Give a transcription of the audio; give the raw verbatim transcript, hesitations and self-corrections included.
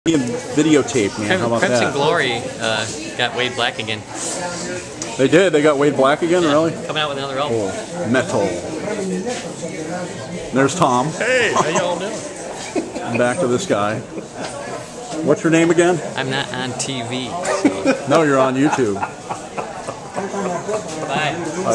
Videotape, man. How about Crimson that? Glory uh, got Wade Black again. They did. They got Wade Black again, Yeah, really? coming out with another album. Oh, metal. There's Tom. Hey, how y'all doing? Back to this guy. What's your name again? I'm not on T V. So. No, you're on YouTube. Bye.